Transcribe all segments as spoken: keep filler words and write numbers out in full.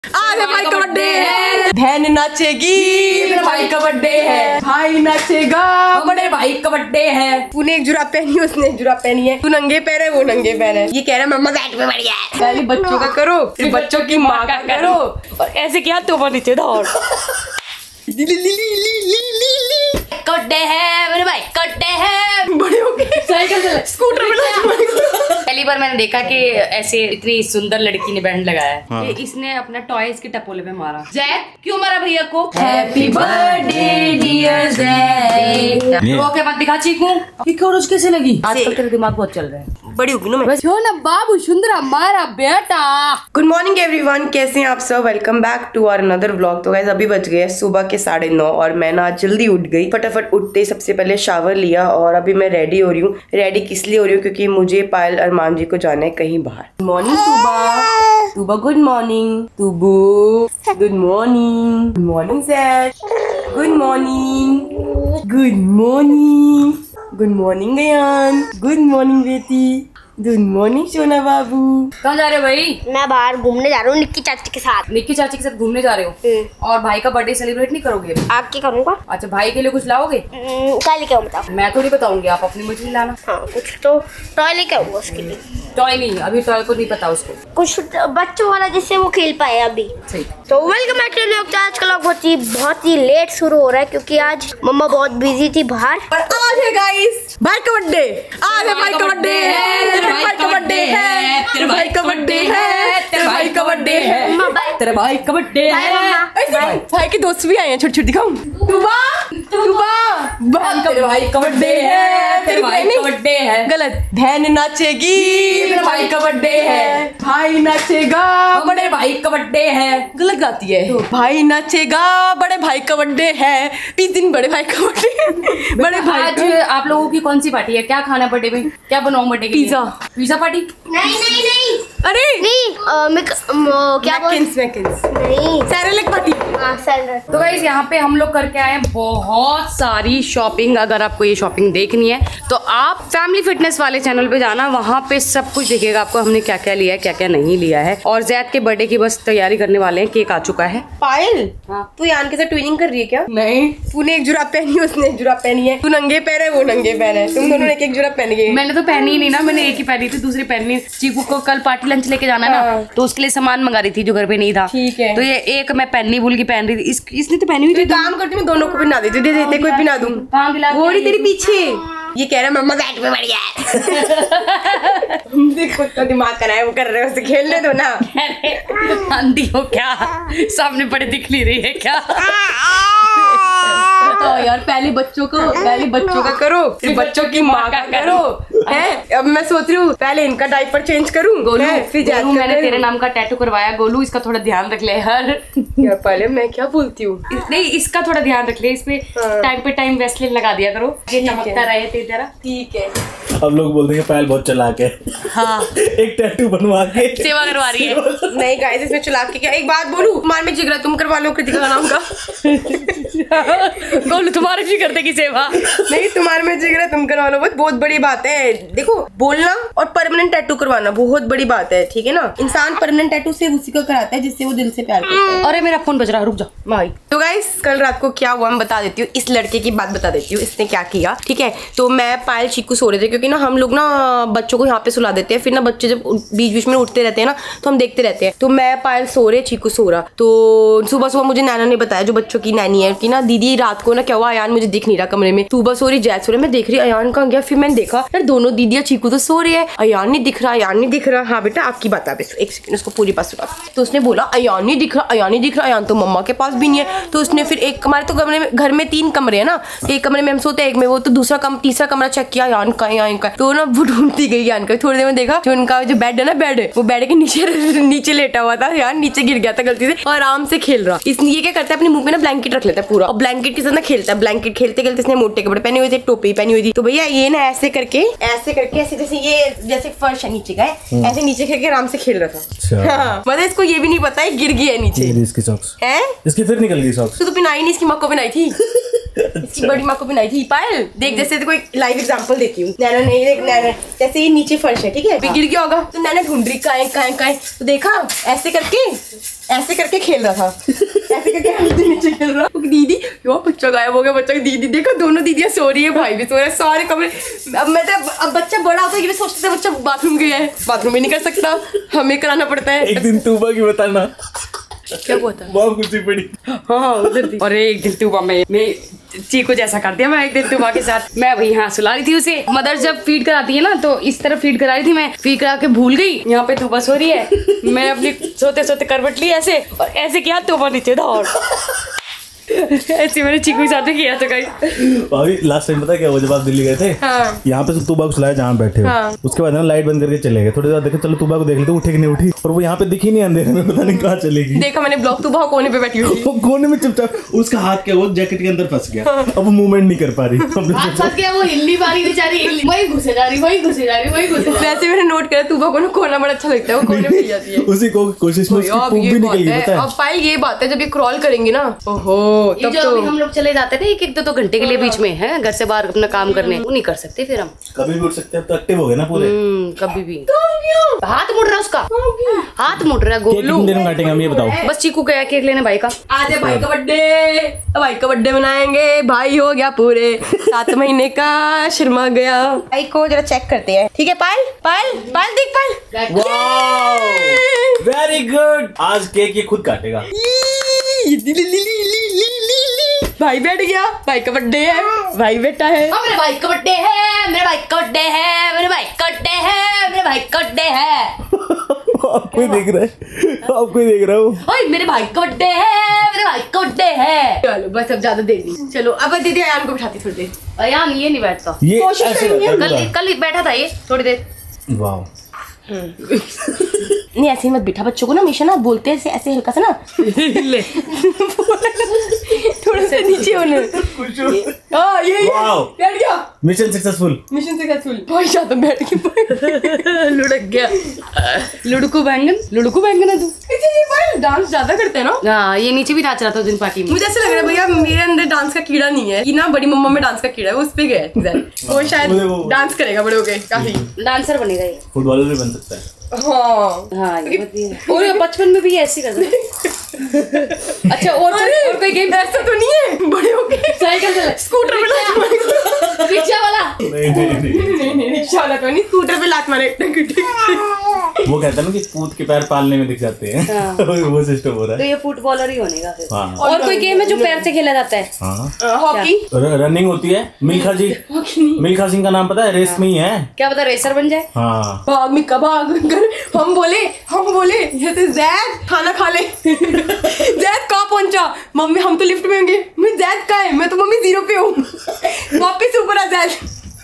आज भाई का बर्थडे है, बहन नाचेगी, मेरे भाई का बर्थडे है, भाई नाचेगा, बड़े भाई का बर्थडे है। तूने एक जुराब पहनी है, उसने एक जुराब पहनी है, तू नंगे पैर है, वो नंगे पैर है। ये कह रहा है मम्मा बैठ में बढ़िया है। पहले बच्चों का करो, फिर बच्चों की माँ का करो। और ऐसे किया तो नीचे दौड़। बर्थडे है मेरे भाई, बर्थडे है। बड़े हो गए, साइकिल चला, स्कूटर पे। पहली बार मैंने देखा कि ऐसे इतनी सुंदर लड़की ने बैंड लगाया है। हाँ। इसने अपना टॉयज के टपोले पे मारा। जैद क्यों मारा भैया को? Happy birthday dear Zaid. वो के बाद दिखा चीकू रोज कैसे लगी? आजकल तेरा दिमाग बहुत चल रहा है। बड़ी होगी ना मैं। क्यों ना बाबू सुंदरा मारा बेटा। गुड मॉर्निंग एवरीवन, कैसे हैं आप सब? Welcome back to our another vlog. तो गाइस अभी बज गए सुबह के साढ़े नौ और मैं ना जल्दी उठ गई। फटाफट उठते ही सबसे पहले शावर लिया और अभी मैं रेडी हो रही हूँ। रेडी किस लिए हो रही हूँ? क्योंकि मुझे पायल अरमान जी को जाना है कहीं बाहर। गुड मॉर्निंग सुबह। सुबह गुड मॉर्निंग। तुबू good morning. Good morning sir. Good morning. Good morning. Good morning गयान। गुड मॉर्निंग बेटी। गुड मॉर्निंग सोना बाबू। कहाँ जा रहे हो भाई? मैं बाहर घूमने जा रहा हूँ निक्की चाची के साथ। निक्की चाची के साथ घूमने जा रहे हो? और भाई का बर्थडे सेलिब्रेट नहीं करोगे? आप क्या करूँगा? अच्छा, भाई के लिए कुछ लाओगे? क्या लेके आऊँ बताओ? मैं तो नहीं बताऊंगी, आप अपनी मछली लाना। हाँ, कुछ तो टॉय लेके आऊँगा उसके लिए। टॉय नहीं, अभी टॉय को नहीं पता उसको। कुछ बच्चों वाला जिससे वो खेल पाए अभी। सही। तो वेलकम बैक टू व्लॉग। आज का व्लॉग बहुत ही बहुत ही लेट शुरू हो रहा है क्योंकि आज मम्मा बहुत बिजी थी बाहर। और आज है गाइस भाई का बर्थडे। आज है भाई का बर्थडे है, तेरे भाई का बर्थडे है, तेरे भाई का बर्थडे है, तेरे भाई का बर्थडे है, तेरे भाई का बर्थडे है। भाई के दोस्त भी आए हैं, छोटे छोटे दिखाऊं। तुबा तुबा तेरे भाई का बर्थडे है, तेरे भाई का बर्थडे है। गलत। बहन नाचेगी, मेरे भाई का बर्थडे है, भाई नाचेगा, बड़े भाई का बर्थडे है। गलत गाती है। तो भाई नाचेगा, बड़े भाई का बर्थडे है। तीस दिन बड़े भाई का बर्थडे। बड़े भाई आज आप लोगों की कौन सी पार्टी है? क्या खाना बर्थडे में? क्या बनाऊं बर्थडे के लिए? पिज्जा। Pizza party? नहीं नहीं नहीं अरे नहीं आ, मिक, म, क्या बोल मैकिंस मैकिंस नहीं सैरेलेक पार्टी। हाँ सैलड। तो गाइस यहाँ पे हम लोग करके आए हैं बहुत सारी शॉपिंग। अगर आपको ये शॉपिंग देखनी है तो आप फैमिली फिटनेस वाले चैनल पे जाना, वहाँ पे सब कुछ दिखेगा आपको हमने क्या क्या लिया है, क्या क्या नहीं लिया है। और जैद के बर्थडे की बस तैयारी करने वाले हैं, केक आ चुका है। पायल, हाँ। तू यान के साथ ट्विनिंग कर रही है क्या? नहीं, तूने एक जुराब पहनी है, उसने एक जुराब पहनी है, तू नंगे पैर है, वो नंगे पैर है, तुम दोनों ने एक एक जुराब पहनी है। मैंने तो पहनी ही नहीं ना, मैंने एक ही पहनी थी, दूसरी पहनी। चीकू को कल पार्टी लंच लेके जाना है हाँ। ना, तो उसके लिए सामान मंगा रही थी जो घर पे नहीं था। ठीक है। तो ये एक मैं पहननी भूल की पहन रही थी। इस, इसने तो पहनी हुई थी। काम करती मैं दोनों को भी ना देती, दे देते कोई भी ना दूं। कहाँ गिला? वो रही तेरे पीछे। ये कह रहा है मम्मा बैठ में बढ़िया है। देखो तो दिमाग कराए वो कर रहे हो, उसे खेलने दो ना। अंधी हो क्या? सामने पड़े दिख नहीं रही है क्या? तो यार पहले बच्चों को पहले बच्चों का करो, फिर बच्चों की माँ का करो। है अब मैं सोच रही हूँ पहले इनका डायपर चेंज करूँ, गोलू, फिर गोलू मैंने तेरे नाम का टैटू करवाया। गोलू इसका थोड़ा ध्यान रख ले यार। यार पहले मैं क्या बोलती हूँ? नहीं, इसका थोड़ा ध्यान रख ले, इस पे टाइम पे टाइम वैसलीन लगा दिया करो, ये चमकता रहे तेरा। ठीक है। अब लोग बोल देंगे पायल बहुत चलाक है। हाँ, एक टैटू बनवा के सेवा करवा रही है। नहीं गाइस, इसमें चला के क्या? एक बात बोलूं, मान में जिगरा तुम करवा लो कृतिका का नाम का। गोलू तुम्हारे भी करते की सेवा। नहीं, तुम्हारे में जिगरा तुम करवा लो, बहुत बहुत बड़ी बात है। देखो, बोलना और परमानेंट टैटू करवाना बहुत बड़ी बात है, ठीक है ना? इंसान परमानेंट टैटू सिर्फ उसी को कराता है जिससे वो दिल से प्यार करता है। अरे मेरा फोन बज रहा है, रुक जा भाई। तो गाइस कल रात को क्या हुआ मैं बता देती हूँ, इस लड़के की बात बता देती हूँ, इसने क्या किया। ठीक है, तो मैं पायल चीकू सो रहे थे, क्योंकि ना हम लोग ना बच्चों को यहाँ पे सुला देते हैं, फिर ना बच्चे जब बीच बीच में उठते रहते हैं ना तो हम देखते रहते हैं। तो मैं पायल सो रहे, चीकू सो रहा। तो सुबह सुबह मुझे नैना ने बताया, जो बच्चों की नैनी है, कि ना दीदी रात को ना क्या हुआ, अयान मुझे दिख नहीं रहा कमरे में। सुबह सो रही, जैद सो रही, मैं देख रही अयान कहाँ गया। फिर मैंने देखा यार दोनों दीदियाँ चीकू तो सो रही है, अयान नहीं दिख रहा, अयान नहीं दिख रहा। हाँ बेटा आपकी बात है, एक सेकंड उसको पूरी बात सुना। तो उसने बोला अयान नहीं दिख रहा, अयान नहीं दिख रहा, अयान तो मम्मा के पास भी नहीं है। तो उसने फिर एक, हमारे तो कमरे में, घर में तीन कमरे है ना, एक कमरे में हम सोते हैं, एक में वो, तो दूसरा कम तीसरा कमरा चेक किया, अयान का अयान का। तो ना वो ढूंढती गई अयान का। थोड़ी देर में देखा जो उनका जो बेड है ना, बेड वो बेड के नीचे नीचे लेटा हुआ था, यार नीचे गिर गया था गलती से और आराम से खेल रहा। इसलिए ये क्या करता है, अपने मुंह पे ना ब्लैंकेट रख लेता है पूरा, और ब्लैंकेट के साथ ना खेलता है। ब्लैंकेट खेलते खेलते इसने मोटे कपड़े पहने हुए थे, टोपी पहनी हुई थी। तो भैया ये ना ऐसे करके ऐसे करके ऐसे जैसे ये जैसे फर्श है नीचे का है, ऐसे नीचे करके आराम से खेल रहा था। हाँ, मतलब इसको ये भी नहीं पता है गिर गया है नीचे। इसकी सॉक्स है इसकी फिर निकल गई सॉक्स। तो पिनाई नहीं, इसकी माँ को पिनाई थी। इसकी बड़ी माँ को बनाई थी। पायल देख, जैसे कोई लाइव एग्जांपल देती हूँ। नैना नहीं देख, नैना जैसे ये नीचे फर्श है, ठीक है, गिर गया होगा तो नैना ढूंढ रही काए काए काए, तो देखा ऐसे करके ऐसे करके खेल रहा था, ऐसे करके नीचे खेल रहा। दीदी यो बच्चा गायब हो गया, बच्चा दीदी देखो, दोनों दीदियां सो रही है, भाई भी सो रहा है, सारे कमरे। अब मैं तो अब बच्चा बड़ा होता है, ये सोचते थे बच्चा बाथरूम गया है, बाथरूम भी नहीं कर सकता, हमें कराना पड़ता है। एक दिन तूबा की बताना क्या हुआ था? बहुत कुछ पड़ी। हाँ हाँ उधर थी। और एक दिन तुबा में मैं चीकू जैसा कर दिया। मैं एक दिन तुबा के साथ मैं वही हाँ सुला रही थी उसे। मदर जब फीड कराती है ना तो इस तरफ फीड करा रही थी, मैं फीड करा के भूल गई, यहाँ पे तुबा सो रही है, मैं अपनी सोते सोते करवट ली ऐसे और ऐसे किया, तुबा नीचे दौड़। ऐसे मैंने चीकू के साथ में किया था कहीं। भाभी लास्ट टाइम पता क्या हुआ, जब आप दिल्ली गए थे, हाँ। यहाँ पे तूबा को सुलाया जहाँ बैठे हो, हाँ। उसके बाद ना लाइट बंद करके चले गए। थोड़ी देर देखे चलो तूबा को देख लेते, उठे कि नहीं उठी, और वो यहाँ पे दिखी नहीं अंधेरे में, पता नहीं कहाँ चलेगी। देखा मैंने ब्लॉक, तू बहुत कोने पे बैठी हुई थी, वो कोने में चुपचाप, उसका हाथ क्या वो जैकेट के अंदर फंस गया, अब वो मूवमेंट नहीं कर पा रही। हाथ फंस गया, वो हिल्ली बारी बेचारी, वही घुसे जा रही, वही घुसे जा रही, वही घुसे। वैसे मैंने नोट करा तूबा को ना कोना बड़ा अच्छा लगता है, वो कोने में जाती है। उसी को कोशिश में उसकी अब पूंछ ये भी बात निकल गई, है, पता है। अब पायल ये बात है, जब ये क्रॉल करेंगे ना, ओहो ये तब जो तो अभी हम लोग चले जाते थे एक एक दो दो घंटे के लिए बीच में है घर से बाहर अपना काम करने, वो नहीं कर सकते फिर हम कभी भी उठ सकते हैं, अब तो एक्टिव हो गए ना पूरे। हम्म, कभी भी। हाथ मुड़ रहा है उसका, हाथ मुड़ रहा है केक गोलू। कितने दिन काटेंगे हम ये बताओ। बस चीकू गया केक लेने भाई का। आज है भाई का बर्थडे, भाई का बर्थडे मनाएंगे, भाई हो गया पूरे सात महीने का, शर्मा गया। भाई को जरा चेक करते हैं, ठीक है। पायल पायल पायल देख पायल, वेरी गुड। आज केक ये खुद काटेगा। भाई बैठ गया, भाई का बर्थडे है, भाई बैठा है। हाँ, मेरे भाई का बर्थडे है, मेरे भाई का बर्थडे है, मेरे भाई का बर्थडे है, मेरे भाई का बर्थडे है। आपको ही देख रहा है, आपको ही देख रहा हूँ। ओए मेरे भाई का बर्थडे है, मेरे भाई का बर्थडे है। चलो बस अब ज्यादा देर नहीं, चलो अब दीदी अयान को बिठाती थोड़ी देर। अयान ये नहीं बैठता, ये कोशिश ऐसे करेंगे। करता है कल पूरा। कल बैठा था ये थोड़ी देर। वाह। नहीं ऐसे ही मत बिठा बच्चों को ना, हमेशा ना बोलते हैं ऐसे ऐसे हल्का सा ना ले थोड़ा सा नीचे होने। हाँ ये वाओ। बैठ गया, मिशन सक्सेसफुल। Mission successful. भाई ज्यादा बैठ के लुढ़क गया। लुढ़कू बैंगन, लुढ़कू बैंगन है तू। डांस ज्यादा करते हैं ना। हाँ ये नीचे भी नाच रहा था उस दिन पार्टी में। मुझे ऐसा लग रहा है भैया मेरे अंदर डांस का कीड़ा नहीं है, कि ना बड़ी मम्मा में डांस का कीड़ा है, वो उस पे गया है। वो शायद मुझे वो- डांस करेगा बड़े होके काफी। डांसर बनेगा ये। फुटबॉलर भी बन सकता है। हाँ हाँ ये बात भी है। और बचपन में भी ऐसे करता था। अच्छा और और कोई गेम ऐसा तो नहीं है बड़े होके साइकिल चला, स्कूटर पे लात मारे। रिक्शा वाला। नहीं नहीं नहीं नहीं नहीं रिक्शा वाला तो नहीं, स्कूटर पे लात मारे। वो कहता है ना कि पूत के पैर पालने में दिख जाते हैं। हाँ। वो सिस्टम हो रहा तो है। ये फुटबॉलर ही बनेगा फिर। हाँ। और कोई गेम है जो पैर से खेला जाता है? हाँ। हॉकी। र- रनिंग होती है। मिल्खा जी, मिल्खा सिंह का नाम पता है? रेस में ही है। क्या पता रेसर बन जाए। हाँ। भाग मिक्का भाग। हम बोले हम बोले जैसे जैद खाना खा ले। जैद कहाँ पहुंचा? मम्मी हम तो लिफ्ट में होंगे। मैं जैद कहाँ है? मैं तो मम्मी जीरो पे हूँ। वापिस ऊपर आ जैद।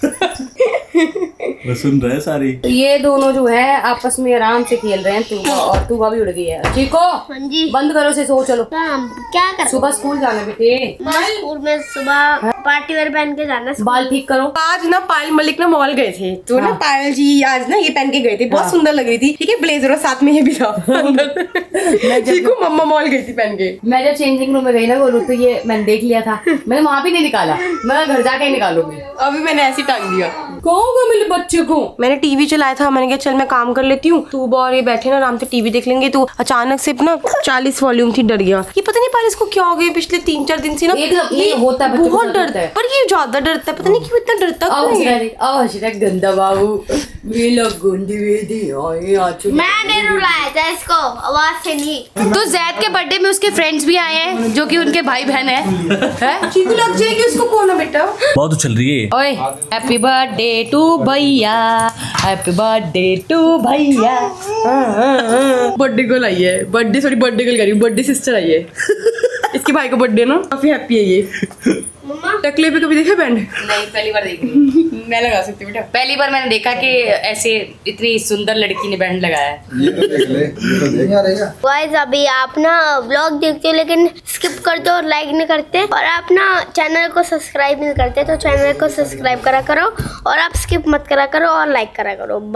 वो सुन रहे हैं सारी। तो ये दोनों जो है आपस में आराम से खेल रहे हैं। तूबा और तूबा भी उड़ गई है। चीको हाँ जी। बंद करो से सो चलो। काम क्या कर सुबह स्कूल जाना बेटे। स्कूल में सुबह पार्टी वेयर पहन के जाना। बाल ठीक करो। आज ना पायल मलिक ना मॉल गए थे, तो ना पायल जी आज ना ये पहन के गए थे, बहुत सुंदर लग रही थी। ठीक है, ब्लेजर और साथ में ये भी था। चीकू मम्मा मॉल गई थी पहन के। मैं जब चेंजिंग रूम में गई ना गोलू, तो ये मैंने देख लिया था। मैंने वहाँ भी नहीं निकाला, मैं घर जाके ही निकालूंगी। अभी मैंने ऐसे ही टांग दिया। कहूँगा मेरे बच्चे को। मैंने टीवी चलाया था, मैंने कहा चल मैं काम कर लेती हूँ, तू और ये बैठे ना आराम से टीवी देख लेंगे। तो अचानक से ना चालीस वॉल्यूम थी, डर गया। ये पता नहीं पायल इसको क्या हो गया पिछले तीन चार दिन से ना, एकदम ये ये होता है, बच्चों को बहुत होता डरता है। है। पर ये ज्यादा डरता है, पता नहीं क्यों इतना डरता आओ क्यों है? हसीना, आओ हसीना, गंदा बाबू मेरा गुंडी वेदी आए आचू। मैंने रुलाया था इसको, आवाज से नहीं। तो जैद के बर्थडे में उसके फ्रेंड्स भी आए हैं जो कि उनके भाई बहन है, हैं? चीकू लग जाएगी उसको, कौन है बेटा? बहुत उछल रही है। ओए हैप्पी बर्थडे टू भैया, हैप्पी बर्थडे टू भैया। बर्थडे गर्ल आई है, बर्थडे सॉरी बर्थडे गर्ल करी, बर्थडे सिस्टर आई है। इसके भाई का बर्थडे ना, काफी हैप्पी है ये। टकले पे कभी देखा बैंड? नहीं पहली बार देख रही। मैं लगा सकती हूँ बेटा। पहली बार मैंने देखा कि ऐसे इतनी सुंदर लड़की ने बैंड लगाया है। ये तो देख ले, ये तो देख रहेगा। गाइस अभी आप ना व्लॉग देखते हो लेकिन स्किप करते हो और लाइक नहीं करते, और आप ना चैनल को सब्सक्राइब नहीं करते, तो चैनल को सब्सक्राइब करा करो और आप स्किप मत करा करो और लाइक करा करो बस।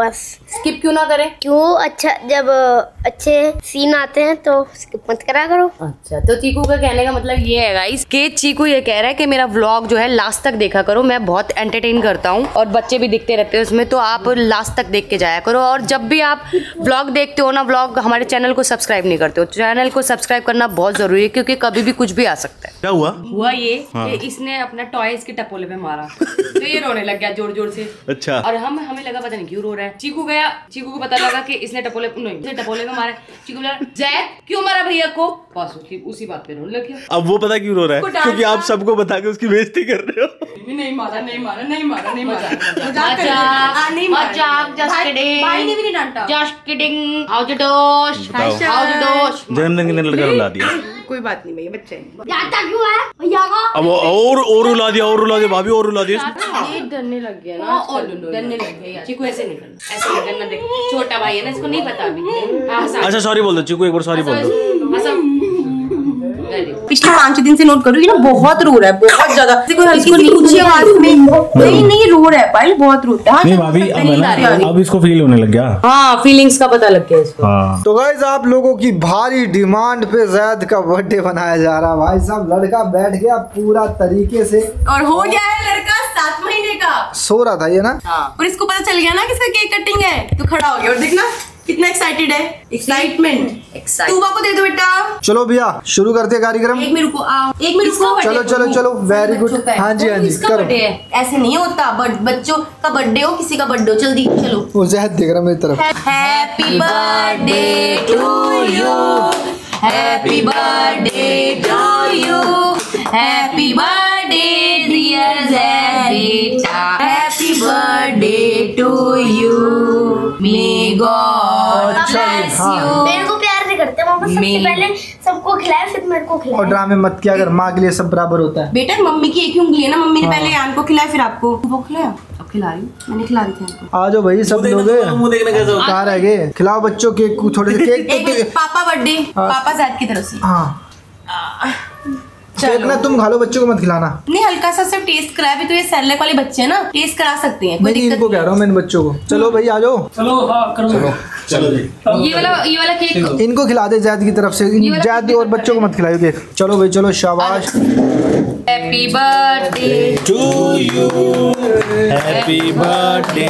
स्किप क्यों ना करें? क्यों? अच्छा, जब अच्छे सीन आते हैं तो स्किप मत करा करो। अच्छा, तो चीकू का कहने का मतलब ये है गाइस कि चीकू ये कह रहा है कि मेरा व्लॉग जो है लास्ट तक देखा करो, मैं बहुत एंटरटेन करता हूँ और बच्चे भी दिखते रहते हैं उसमें, तो आप लास्ट तक देख के जाया करो। और जब भी आप व्लॉग देखते हो ना, व्लॉग हमारे चैनल को सब्सक्राइब नहीं करते हो, चैनल को सब्सक्राइब करना बहुत जरूरी है क्योंकि कभी भी कुछ भी आ सकता है। क्या हुआ? हुआ ये कि इसने अपना टॉय इसके टपोले पे मारा तो ये रोने लग गया जोर जोर से। अच्छा। और हम हमें लगा पता नहीं क्यों रो रहा है। चीकू गया, चीकू को पता लगा कि इसने टपोले नहीं इसने टपोले पे मारा। चीकू बोला जैद क्यों मारा भैया को, बस उसकी उसी बात पे रोने लग गया। अब वो पता क्यों रो रहा है? क्योंकि आप सबको बता के उसकी बेइज्जती कर रहे हो। नहीं मारा नहीं मारा नहीं मारा नहीं मारा जन्मदिन के दिन लड़का रुला दिया। कोई बात नहीं भैया, बच्चे क्यों है भैया का? अब और और रुला दिया और रुला दिया भाभी और रुला दिया। ये डरने लग गया ना, और डरने लग गया। चीकू ऐसे नहीं करना, ऐसे नहीं करना, देख छोटा भाई है ना, इसको नहीं पता अभी। अच्छा सॉरी बोल दो चीकू, एक बार सॉरी बोल दो। पिछले पाँच छह दिन से नोट करो ना, बहुत रो रहा है, बहुत ज्यादा। कोई हल्की सी ऊंची आवाज में नहीं नहीं रो रहा है, पायल बहुत रोता है। नहीं भाभी अब है ना, अब इसको फील होने लग गया। हाँ, फीलिंग्स का पता लग गया इसको। हाँ। तो गाइस आप लोगों की भारी डिमांड पे जैद का बर्थडे बनाया जा रहा है। भाई साहब लड़का बैठ गया पूरा तरीके से और हो गया है लड़का सात महीने का। सो रहा था ये ना। हाँ। और इसको पता चल गया ना किसका केक कटिंग है, तो खड़ा हो गया और देखना कितना एक्साइटेड है। एक्साइटमेंट तूबा को दे दो बेटा। चलो भैया शुरू करते हैं कार्यक्रम। एक मिनट रुको, आओ एक मिनट रुको। चलो चलो चलो, वेरी गुड। हाँ जी हाँ जी करो। ऐसे नहीं होता, बच्चों का बर्थडे हो, किसी का बर्थडे हो, जल्दी चलो। वो जैद देख रहा मेरी तरफ। Happy birthday to you, happy birthday to you, happy birthday dear Zaid बेटा, happy birthday to you, may God bless you. मेरे को प्यार नहीं करते मामा, सबसे पहले सबको खिलाए फिर मेरे को खिलाए। और ड्रामे मत किया अगर, माँ के लिए सब बराबर होता है। बेटा मम्मी की एक ही उंगली है ना, मम्मी ने पहले आन को खिलाया फिर आपको। वो खिलाया, अब खिला रही हूँ, मैंने खिला दी थी आपको। आ जाओ भाई सब लोग। कहाँ रह गए? खिलाओ बच्चों के थोड़े से केक। एक मिनट, पापा बर्थडे, पापा जैद की तरफ से। हाँ केक ना तुम खा लो, बच्चों को मत खिलाना। नहीं हल्का सा सिर्फ टेस्ट करा भी, तो ये सेरेलैक वाले बच्चे हैं ना, टेस्ट करा सकते हैं, कोई नहीं दिक्कत इनको कह रहा हूँ मैं इन बच्चों को। चलो भाई आ जाओ। चलो हाँ करो। चलो चलो ये वाला ये वाला केक इनको खिला दे जैद की तरफ से। जैद और बच्चों को मत खिलाओ केक। चलो भाई चलो, शाबाश। Happy birthday to you, happy birthday,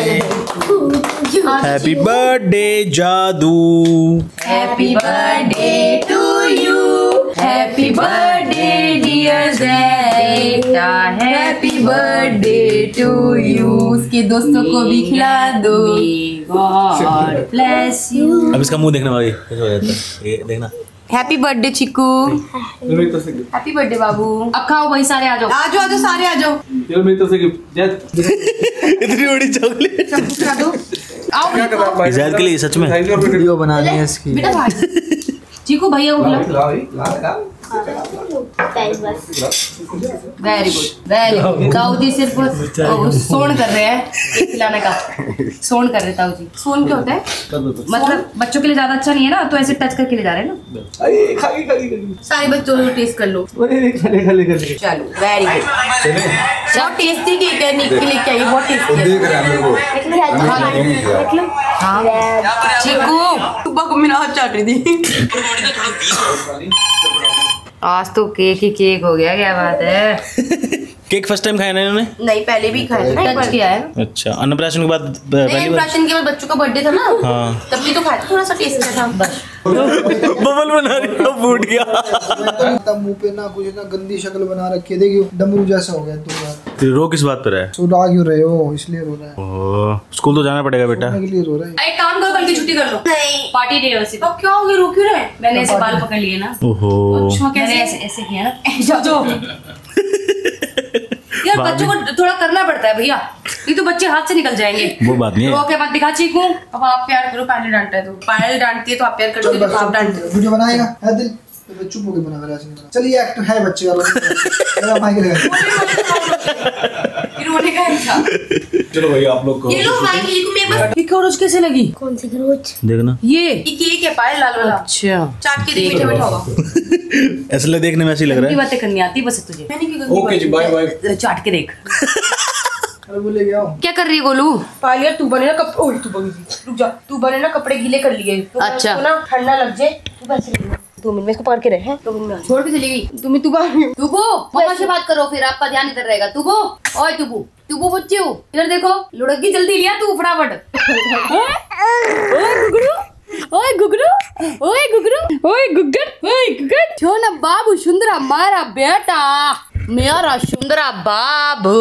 happy birthday जादू, happy birthday to you, happy birthday dear बेटा, हैप्पी बर्थडे टू यू। उसके दोस्तों को भी खिला दो। God bless you. अब इसका मुंह देखने वाली कैसे हो जाता है, ये देखना। Happy birthday Chikku, happy birthday बाबू। अब खाओ भाई, सारे आ जाओ। आ जाओ आ जाओ सारे आ जाओ। इतनी बड़ी चॉकलेट खिला दो। आओ जैद के लिए सच में वीडियो बनानी है इसकी। बेटा भाई चीकू भैया को खिलाओ। Very good very good. ताऊ जी सिर्फ सोन कर रहे हैं केक खिलाने का, सोन कर रहे ताऊ जी। सोन क्या होता है? मतलब बच्चों के लिए ज्यादा अच्छा नहीं है ना, तो ऐसे टच करके ले जा रहे हैं ना। सारे बच्चों को टेस्ट कर लो। चलो वेरी गुड। बहुत टेस्टी केक है, निक के लिए क्या ये बहुत टेस्टी है। हाँ चीकू सुबह को मेरा हाथ चाट रही थी। आज तो केक ही केक हो गया, क्या बात है। केक फर्स्ट टाइम खाया ना इन्होंने? नहीं पहले भी खाया था ना, टच किया है। अच्छा अन्नप्राशन के बाद पहली बार? अन्नप्राशन के बाद बच्चों का बर्थडे था ना, हाँ तब भी तो खाया था, थोड़ा सा टेस्ट था बस। बबल बना रही है, फूट गया। मुंह पे ना कुछ ना गंदी शक्ल बना रखी है, देखियो डमरू जैसा हो गया तू यार। तेरे रो किस बात पर है? सुना क्यों रहे हो? इसलिए रो रहा है। ओह स्कूल तो जाना पड़ेगा बेटा। के लिए रो रहा है। एक काम करो, कल की छुट्टी कर लो। नहीं पार्टी डे वैसे। अब क्या हो गया, रो क्यों रहे? मैंने ऐसे बाल पकड़ लिए ना। ओहो मैंने ऐसे ऐसे किया ना। जो यार बच्चों को थोड़ा करना पड़ता है भैया, नहीं तो बच्चे हाथ से निकल जाएंगे। वो बात नहीं है। ओके मत दिखा चीकू। अब आप प्यार करो, पायल डांटता है तो पायल डांटती है तो आप प्यार करते हो, तो आप डांटते हो। वीडियो बनाएगा है दिल तो चुप होके बना रहा है। चलिए एक्ट है बच्चे का मेरा माइक लगा। फिर रोने का अच्छा। चलो भैया आप लोग को ये लो माइक, ये को मेरे पास। ये खरोच कैसे लगी? कौन सी खरोच? देखना ये ये केक है पायल लाल वाला। अच्छा चाट के देख, मीठा मीठा होगा। ऐसे लग देखने में ऐसी लग रहा गंदी है। बातें करनी आती बस तुझे। मैंने क्यों गंदी ओके जी बाय बाय। चाट के देख। अरे वो ले गया। क्या कर रही है गोलू? पायल यार तू बने ना कप ओए तू बनी रुक जा, तू बने ना कपड़े गीले कर लिए तो अच्छा ना ठंडा लग जाए, तू पैसे ले दो मिनट में इसको पकड़ के रहे हैं, दो मिनट में छोड़ के चली गई। तुम तू बाहर तुबो मम्मा से बात करो, फिर आपका ध्यान इधर रहेगा। तुबो ओए तुबो तुबो बच्चे हो, इधर देखो लुढ़की जल्दी लिया तू फटाफट। ओए गुगरू ओए गुगरू ओए गुगरू ओए गुग्गन ओए गुग्गन जो ना बाबू सुंदरा मारा बेटा, मेरा सुंदरा बाबू,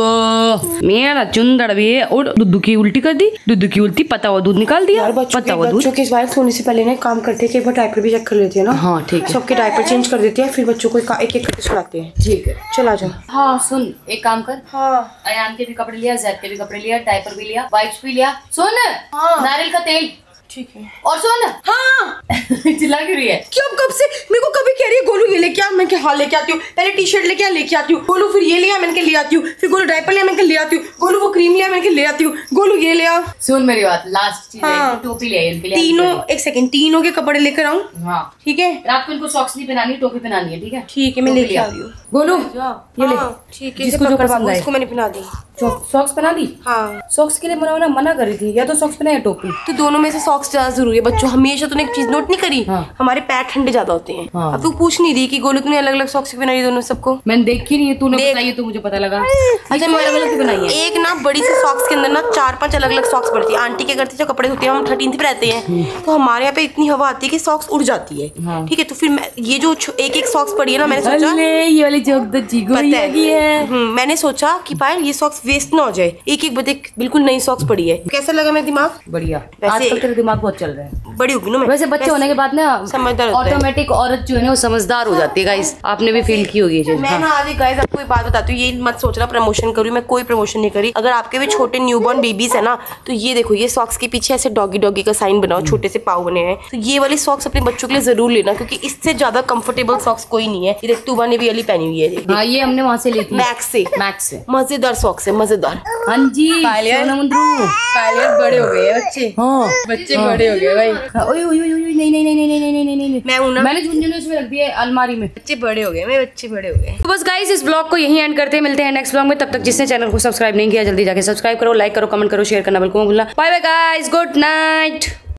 मेरा चुंदड़ भी और दूध की उल्टी कर दी, दूध की उल्टी पता हुआ दूध निकाल दिया। यार बच्चों पता के हुआ दूध बच्चों के इस बार सोने से पहले ना एक काम करते हैं कि एक बार डायपर भी चेक कर लेते हैं ना। हाँ ठीक है, सबके डायपर चेंज कर देते हैं, फिर बच्चों को एक एक करके सुलाते हैं। ठीक है चला जाओ। हाँ सुन एक काम कर, हाँ अयान के भी कपड़े लिया, जैद के भी कपड़े लिया, डायपर भी लिया, वाइप्स भी लिया। सुन हाँ। नारियल का तेल ठीक है। और सुन हाँ चिल्ला क्यों रही है? क्यों कब से मेरे को कभी कह रही है गोलू ये लेके आ, मैं क्या हाँ लेके आती हूँ, पहले टी शर्ट लेके आ लेके आती हूँ, गोलू फिर ये लिया मैंने के ले आती हूँ, फिर गोलू डायपर लिया मैंने के ले आती हूँ, गोलू वो क्रीम लिया मैंने के ले आती हूँ, गोलू ये ले आ। सुन मेरी बात, लास्ट चीज हाँ। है टोपी ले आई इनके लिए। तीनों एक सेकंड तीनों के कपड़े लेकर आऊँ? हाँ ठीक है। रात को इनको सॉक्स नहीं पहनानी, टोपी पहनानी है। ठीक है ठीक है मैं टोपी लेके आ रही हूँ। गोलू ये ले, ठीक है जिसको जो पसंद आए। इसको मैंने पहना दी। सॉक्स पहना दी? हाँ सॉक्स के लिए मना मना मना करी थी, या तो सॉक्स पहना या टोपी। तो दोनों में से सॉक्स ज्यादा जरूरी है बच्चों, हमेशा तूने एक चीज नोट नहीं करी, हाँ। हमारे पैर ठंडे ज्यादा होते हैं। हाँ। अब तू पूछ नहीं रही कि गोलू तूने अलग अलग सॉक्स पहना रही दोनों सबको? मैंने देखी नहीं है, तूने देख। बताई है तो मुझे पता लगा। अच्छा मैं अलग अलग बनाई है। एक ना बड़ी सी सॉक्स के अंदर ना चार पांच अलग अलग सॉक्स पड़ती है। आंटी के घर से जो कपड़े होते हैं हम थर्टीन पे रहते हैं, तो हमारे यहाँ पे इतनी हवा आती है कि सॉक्स उड़ जाती है। हाँ। ठीक है तो फिर मैं ये जो एक एक सॉक्स पड़ी है ना, मैंने सोचा ये वाली जोक तो जीगो पता है। लगी है। हम्म, मैंने सोचा कि पायल ये सॉक्स वेस्ट ना हो जाए, एक एक बदे बिल्कुल नई सॉक्स पड़ी है। कैसा लगा मेरा दिमाग? बढ़िया, वैसे- आजकल तेरा दिमाग बहुत चल रहा है। बड़ी होगी ना मैं। वैसे बच्चे होने के बाद ना समझदार होता है। ऑटोमेटिक औरत जो है ना वो समझदार हो जाती है। गाइस आपने भी फील की होगी ये चीज। मैं ना आज गाइस आपको एक बात बताती हूँ, ये मत सोचना प्रमोशन करूँ, मैं कोई प्रमोशन नहीं करी। अगर आपके भी छोटे न्यूबॉर्न बेबीज है ना, तो ये देखो ये सॉक्स के पीछे ऐसे डॉगी डॉगी का साइन बनाओ, छोटे से पाव बने हैं, तो ये वाली सॉक्स अपने बच्चों के लिए जरूर लेना, क्योंकि इससे ज्यादा कंफर्टेबल सॉक्स कोई नहीं है। ये देख तूबा ने भी वाली पहनी हुई है, हाँ ये हमने वहाँ से ली थी, मैक्स से। मैक्स से। मजेदार सॉक्स है, मजेदार। हाँ जी सोना मुंद्रू, बड़े हो गए बच्चे, हाँ बच्चे बड़े हो गए भाई। ओए ओए ओए ओए नहीं नहीं नहीं नहीं नहीं नहीं नहीं नहीं मैं हूं ना, मैंने झुंझुनू इसमें रख दिया अलमारी में। बच्चे बड़े हो गए, मैं बच्चे बड़े हो गए। तो बस गाइस इस ब्लॉग को यहीं एंड करते हैं, मिलते हैं नेक्स्ट ब्लॉग में। तब तक जिसने चैनल को सब्सक्राइब नहीं किया जल्दी जाके सब्सक्राइब करो, लाइक करो, कमेंट करो, शेयर करना बिल्कुल मत भूलना। Bye bye guys, good night.